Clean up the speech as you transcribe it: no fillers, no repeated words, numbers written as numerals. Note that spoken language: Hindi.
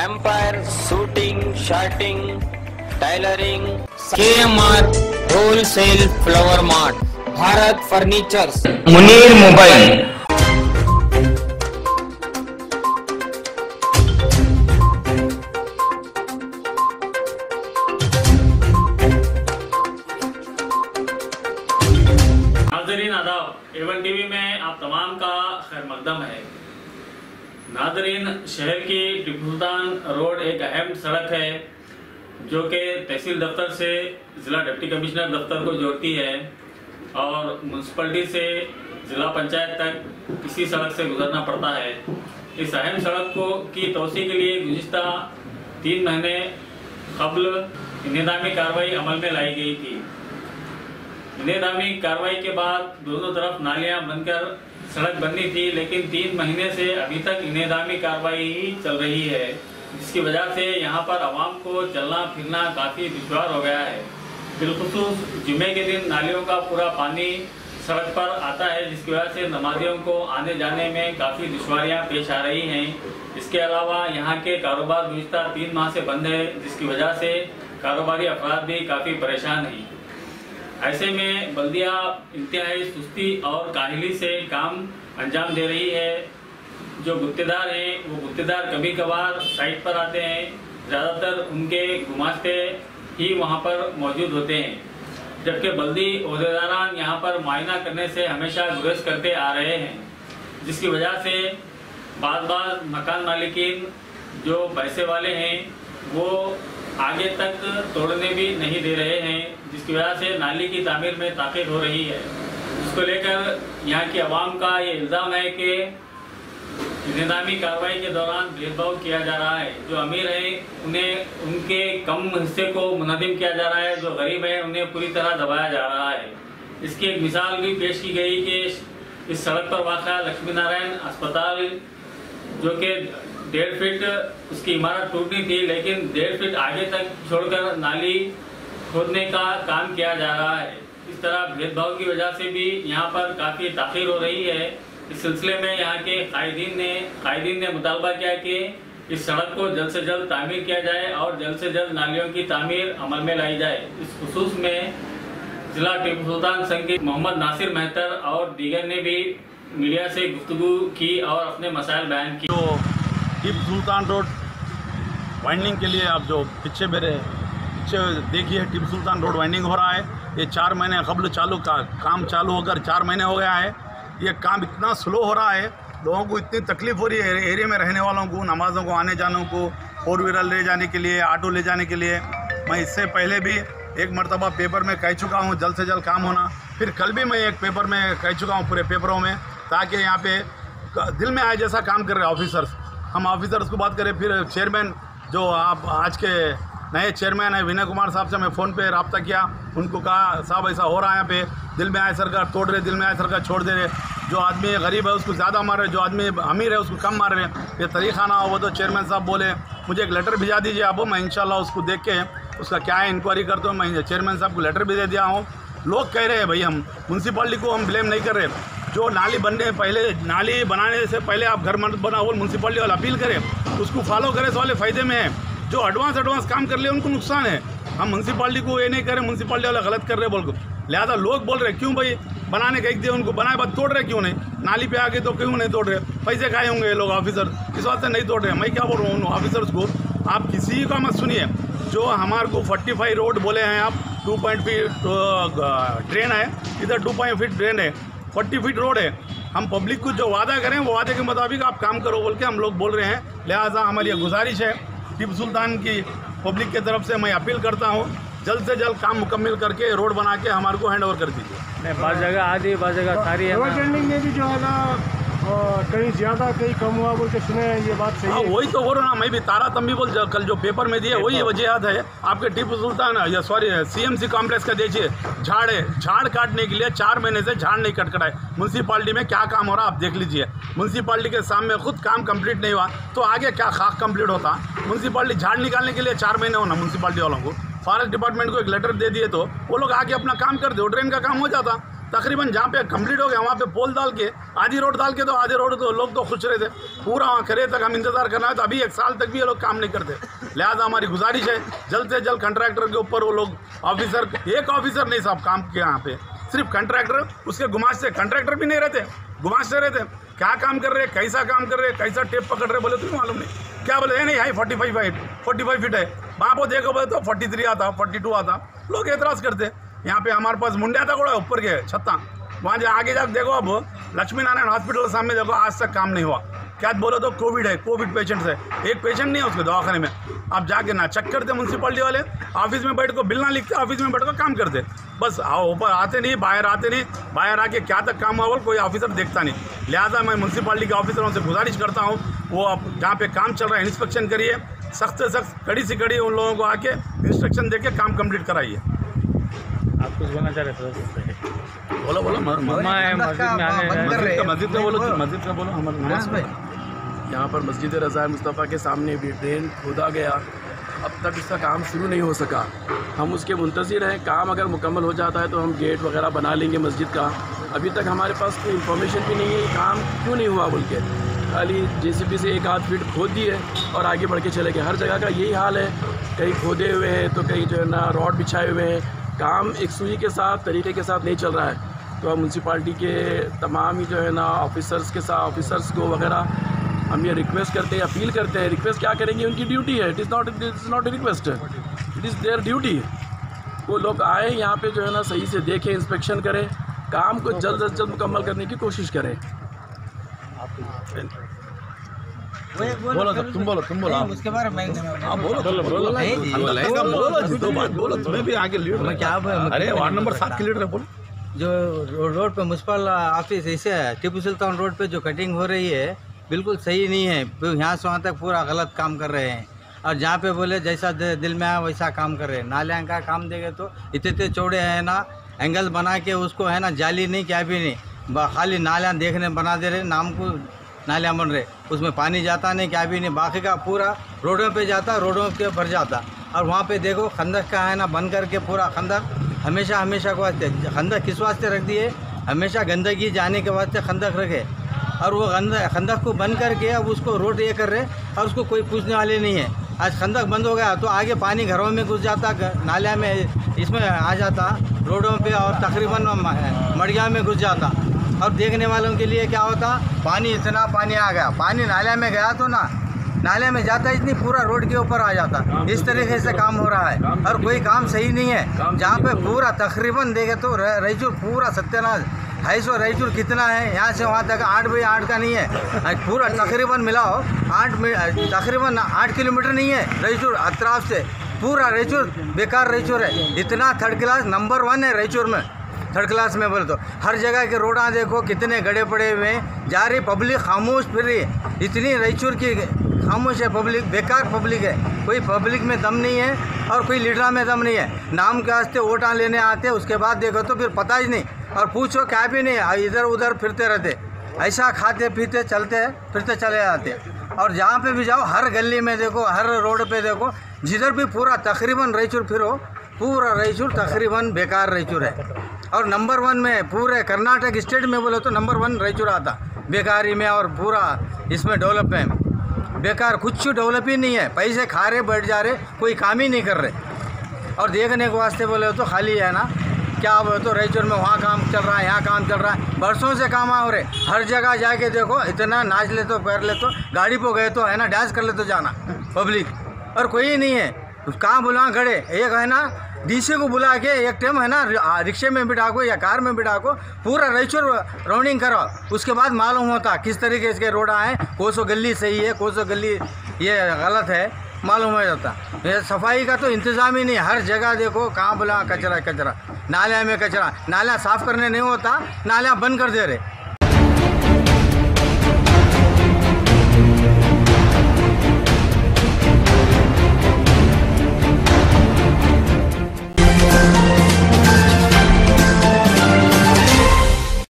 Empire suiting, shirting, tailoring, KMR wholesale flower mart, Bharat furnitures, Munir mobile. नाज़रीन आदाब, A1 TV में आप तमाम का खैर मकदम है। नाज़रीन, शहर की टीपू सुल्तान रोड एक अहम सड़क है जो कि तहसील दफ्तर से ज़िला डिप्टी कमिश्नर दफ्तर को जोड़ती है और म्यूनसिपलिटी से ज़िला पंचायत तक इसी सड़क से गुजरना पड़ता है। इस अहम सड़क की तोसी के लिए गुज़िश्ता 3 महीने कबल इंतज़ामी कार्रवाई अमल में लाई गई थी। इंतज़ामी कार्रवाई के बाद दोनों तरफ नालियां बनकर सड़क बननी थी, लेकिन 3 महीने से अभी तक इंतज़ामी कार्रवाई ही चल रही है, जिसकी वजह से यहाँ पर आवाम को चलना फिरना काफ़ी दुश्वार हो गया है। बिलखुसूस जुमे के दिन नालियों का पूरा पानी सड़क पर आता है, जिसकी वजह से नमाजियों को आने जाने में काफ़ी दुश्वारियाँ पेश आ रही हैं। इसके अलावा यहाँ के कारोबार गुज़िश्ता 3 माह से बंद है, जिसकी वजह से कारोबारी अफराद भी काफ़ी परेशान हैं। ऐसे में बल्दिया इंतहाई सुस्ती और काहिली से काम अंजाम दे रही है। जो गुत्तेदार हैं वो गुत्तेदार कभी कभार साइट पर आते हैं, ज़्यादातर उनके गुमाश्ते ही वहाँ पर मौजूद होते हैं, जबकि बल्दी ओहदेदारान यहाँ पर मुआयना करने से हमेशा गुरेज करते आ रहे हैं, जिसकी वजह से बार मकान मालिकीन जो पैसे वाले हैं वो आगे तक तोड़ने भी नहीं दे रहे हैं, जिसकी वजह से नाली की तामीर में ताक़ीद हो रही है। इसको लेकर यहाँ की आवाम का ये इल्ज़ाम है कि इंतज़ामी कार्रवाई के दौरान भेदभाव किया जा रहा है। जो अमीर हैं उन्हें उनके कम हिस्से को मुनज़्ज़म किया जा रहा है, जो गरीब हैं उन्हें पूरी तरह दबाया जा रहा है। इसकी एक मिसाल भी पेश की गई कि इस सड़क पर वाक़ा लक्ष्मी नारायण अस्पताल, जो कि 1.5 फीट उसकी इमारत टूटनी थी, लेकिन 1.5 फीट आगे तक छोड़कर नाली खोदने का काम किया जा रहा है। इस तरह भेदभाव की वजह से भी यहाँ पर काफ़ी ताख़ीर हो रही है। इस सिलसिले में यहाँ के कायदीन ने मुतालबा किया कि इस सड़क को जल्द से जल्द तामीर किया जाए और जल्द से जल्द नालियों की तामीर अमल में लाई जाए। इस खुसूस में जिला टीपू सुल्तान संघ के मोहम्मद नासिर मेहतर और दीगर ने भी मीडिया से गुफ्तगू की और अपने मसाइल बयान किए। तो टीपू सुल्तान रोड वाइंडिंग के लिए आप जो पीछे देखिए, टीपू सुल्तान रोड वाइंडिंग हो रहा है। ये 4 महीने कबल काम चालू होकर 4 महीने हो गया है। ये काम इतना स्लो हो रहा है, लोगों को इतनी तकलीफ हो रही है, एरिया में रहने वालों को, नमाज़ों को आने जाने को, 4 व्हीलर ले जाने के लिए, ऑटो ले जाने के लिए। मैं इससे पहले भी एक मरतबा पेपर में कह चुका हूँ जल्द से जल्द काम होना। फिर कल भी मैं एक पेपर में कह चुका हूँ पूरे पेपरों में, ताकि यहाँ पे दिल में आए जैसा काम कर रहे ऑफिसर्स। हम ऑफिसर्स को बात करें, फिर चेयरमैन जो आप आज के नए चेयरमैन है विनय कुमार साहब से मैं फ़ोन पे रब्ता किया, उनको कहा साहब ऐसा हो रहा है यहाँ पे, दिल में आए सरकार तोड़ रहे, दिल में आए सरकार छोड़ दे रहे। जो आदमी गरीब है उसको ज़्यादा मार रहे, जो आदमी अमीर है उसको कम मार रहे। ये तरीक़ा ना हो। वो तो चेयरमैन साहब बोले मुझे एक लेटर भिजा दीजिए आप, मैं इंशाल्लाह उसको देख के उसका क्या है इंक्वायरी करता हूँ। मैं चेयरमैन साहब को लेटर भी दे दिया हूँ। लोग कह रहे हैं भाई, हम म्यूनसिपालिटी को हम ब्लेम नहीं कर रहे। जो नाली बनने पहले, नाली बनाने से पहले आप घर मत बनाओ, वो म्यूनसिपालिटी वाला अपील करें, उसको फॉलो करें, वाले फ़ायदे में है। जो एडवांस काम कर ले उनको नुकसान है। हम म्यूनसिपालिटी को ये नहीं करें, म्यूनसिपालिटी वाला गलत कर रहे बोल को, लिहाजा लोग बोल रहे क्यों भाई बनाने कह दिए उनको, बनाए बाद तोड़ रहे क्यों नहीं, नाली पे आके तो क्यों नहीं तोड़ रहे, पैसे खाए होंगे ये लोग ऑफिसर, इस वास्ते नहीं तोड़ रहे। मैं क्या बोल रहा हूँ ऑफिसर्स को, आप किसी का मत सुनिए। जो हमारे को 45 रोड बोले हैं आप, 2.5 फीट ड्रेन है, इधर 2.5 फीट ड्रेन है, 40 फीट रोड है। हम पब्लिक को जो वादा करें वो वादे के मुताबिक आप काम करो बोल के हम लोग बोल रहे हैं। लिहाजा हमारी ये गुजारिश है टीपू सुल्तान की पब्लिक की तरफ से, मैं अपील करता हूँ जल्द से जल्द काम मुकम्मल करके रोड बना के हमारे को हैंड ओवर कर दीजिए। नहीं, बाज़ जगह आधी बाज़ जगह सारी है। ट्रेंडिंग में भी जो है ना कहीं ज़्यादा कहीं कम हुआ बोल के सुने हैं, ये बात सही है? वही तो बोल रहा ना मैं भी, तारा तंबी बोल कल जो पेपर में दिए वही वजह है। आपके टीपू सुल्तान या सॉरी CMC कॉम्प्लेक्स का देखिए, झाड़ है, झाड़ काटने के लिए 4 महीने से झाड़ नहीं कटकटाए। म्यूनसिपालिटी में क्या काम हो रहा है आप देख लीजिए। म्यूनसिपालिटी के सामने खुद काम कंप्लीट नहीं हुआ तो आगे क्या खाक कंप्लीट होता। म्यूनसिपालिटी झाड़ निकालने के लिए 4 महीने होना, म्यूनसिपालिटी वालों को फॉरेस्ट डिपार्टमेंट को एक लेटर दे दिए तो वो लोग आगे अपना काम कर दो, ड्रेन का काम हो जाता। तकरीबन जहाँ पे कंप्लीट हो गया वहाँ पे पोल डाल के आधी रोड डाल के, तो आधे रोड तो लोग तो खुश रहे थे, पूरा वहाँ करे तक हम इंतज़ार करना है। तो अभी 1 साल तक भी ये लोग काम नहीं करते। लिहाजा हमारी गुजारिश है जल्द से जल्द कंट्रैक्टर के ऊपर वो लोग ऑफिसर, एक ऑफिसर नहीं साहब काम किया यहाँ पे, सिर्फ कंट्रैक्टर, उसके गुमाश्ते, कंट्रैक्टर भी नहीं रहते, गुमाश्ते रहते, क्या काम कर रहे, कैसा काम कर रहे, कैसा टेप पकड़ रहे, बोले तो मालूम नहीं। क्या बोले नहीं हाई 45 फीट है, वहाँ पर देखो बोले तो 43 आता, 42 आता, लोग एतराज़ करते। यहाँ पे हमारे पास मुंडिया था कोड़ा ऊपर के छत्ता, वहाँ जो आगे जाकर देखो, अब लक्ष्मी नारायण हॉस्पिटल सामने देखो, आज तक काम नहीं हुआ। क्या बोलो तो कोविड है, कोविड पेशेंट्स है, एक पेशेंट नहीं है उसके दवाखाने में। आप जाके ना चेक करते म्यूनसिपालिटी वाले, ऑफिस में बैठ को बिल ना लिखते, ऑफिस में बैठ कर काम करते, बस ऊपर आते नहीं, बाहर आते नहीं, बाहर आके क्या तक काम हुआ कोई ऑफिसर देखता नहीं। लिहाजा मैं म्यूनसिपालिटी के ऑफिसरों से गुजारिश करता हूँ, वो अब जहाँ पे काम चल रहा है इंस्पेक्शन करिए, सख्त से सख्त, कड़ी से कड़ी उन लोगों को आके इंस्ट्रक्शन दे के काम कम्प्लीट कराइए। आप कुछ बोलना चाह रहे थे? बोलो बोलो, मस्जिद में बोलो, मस्जिद का बोलो। हमारे यहाँ पर मस्जिद रज़ा मुस्तफ़ा के सामने भी ड्रेन खोदा गया, अब तक इसका काम शुरू नहीं हो सका। हम उसके मुंतज़िर हैं, काम अगर मुकम्मल हो जाता है तो हम गेट वगैरह बना लेंगे मस्जिद का। अभी तक हमारे पास कोई इन्फॉर्मेशन भी नहीं है काम क्यों नहीं हुआ बोल के, खाली JCB से 1-8 फीट खोद दिए और आगे बढ़ के चले गए। हर जगह का यही हाल है, कहीं खोदे हुए हैं तो कहीं जो है ना रॉड बिछाए हुए हैं, काम एक सुई के साथ, तरीके के साथ नहीं चल रहा है। तो अब म्यूनसिपाल्टी के तमाम ही जो है ना ऑफिसर्स को वगैरह हम ये रिक्वेस्ट करते हैं, अपील करते हैं। रिक्वेस्ट क्या करेंगे, उनकी ड्यूटी है, it is not a request, it is their duty. वो लोग आए यहाँ पे जो है ना सही से देखें, इंस्पेक्शन करें, काम को जल्द से जल्द मुकम्मल करने की कोशिश करें। बोलो सर, तुम बोलो उसके बारे में बोलो, तुम्हें भी आगे लीड। क्या अरे वार्ड नंबर 7 के लीडर है, बोलो। जो रोड पे म्यूनसिपल ऑफिस ऐसे है, टीपू सुल्तान रोड पे जो कटिंग हो रही है बिल्कुल सही नहीं है, यहाँ से वहाँ तक पूरा गलत काम कर रहे हैं। और जहाँ पे बोले जैसा दिल में आया वैसा काम कर रहे हैं। नालियाँ का काम देंगे तो इतने चौड़े हैं ना, एंगल बना के उसको है ना, जाली नहीं क्या भी नहीं, खाली नालियाँ देखने बना दे रहे, नाम को नालियाँ बन रहे, उसमें पानी जाता नहीं क्या भी नहीं, बाकी का पूरा रोडों पे जाता, रोडों के भर जाता। और वहाँ पे देखो खंदक का है ना, बंद करके पूरा खंदक हमेशा को वास्ते, खंदक किस वास्ते रख दिए, हमेशा गंदगी जाने के वास्ते खंदक रखे। और वो खंदक को बंद करके अब उसको रोड ये कर रहे और उसको कोई पूछने वाले नहीं है। आज खंदक बंद हो गया तो आगे पानी घरों में घुस जाता, नालिया में इसमें आ जाता, रोडों पे, और तकरीबन मड़िया में घुस जाता। और देखने वालों के लिए क्या होता, इतना पानी आ गया, पानी नालिया में गया तो ना, नाले में जाता इतनी पूरा रोड के ऊपर आ जाता। इस तरीके से काम हो रहा है और कोई काम सही नहीं है। जहाँ पे पूरा तकरीबन देखे तो रायचूर पूरा सत्यानाश है। सो रायचूर कितना है, यहाँ से वहाँ तक 8 बाई 8 का नहीं है, पूरा तकरीबन मिलाओ तकरीबन 8 किलोमीटर नहीं है रायचूर अतराफ से। पूरा रायचूर बेकार रायचूर है, इतना थर्ड क्लास नंबर 1 है रायचूर में, थर्ड क्लास में बोले तो। हर जगह के रोडा देखो कितने गड्ढे पड़े हुए हैं, जा रही पब्लिक खामोश फिर रही, इतनी रायचूर की खामोश है पब्लिक, बेकार पब्लिक है। कोई पब्लिक में दम नहीं है और कोई लीडर में दम नहीं है। नाम के वास्ते वोटा लेने आते, उसके बाद देखो तो फिर पता ही नहीं, और पूछो क्या भी नहीं, इधर उधर फिरते रहते, ऐसा खाते पीते चलते फिरते चले जाते। और जहाँ पे भी जाओ, हर गली में देखो, हर रोड पे देखो, जिधर भी पूरा तकरीबन रायचूर फिरो, पूरा रायचूर तकरीबन बेकार रायचूर है। और नंबर 1 में पूरे कर्नाटक स्टेट में बोले तो नंबर 1 रायचूर आता, बेकारी में और पूरा इसमें डेवलप में बेकार, कुछ डेवलप ही नहीं है। पैसे खा रहे बैठ जा रहे, कोई काम ही नहीं कर रहे। और देखने के वास्ते बोले तो खाली है ना, क्या बोले तो रायचूर में वहाँ काम चल रहा है, यहाँ काम चल रहा है, बरसों से काम हो रहे। हर जगह जाके देखो, इतना नाच ले तो कर ले तो, गाड़ी पे गए तो है ना, डांस कर ले तो जाना पब्लिक, और कोई नहीं है। कहाँ बुला खड़े, एक है ना DC को बुला के एक टाइम है ना, रिक्शे में बिठा को या कार में बिठा को पूरा रायचूर राउंडिंग करो, उसके बाद मालूम होता किस तरीके से रोड आए, कौन सो गली सही है, कौन सो गली ये गलत है, मालूम हो जाता। सफाई का तो इंतज़ाम ही नहीं, हर जगह देखो कहाँ बुला कचरा, नालिया में कचरा, नालियाँ साफ़ करने नहीं होता, नालियाँ बंद कर दे रहे।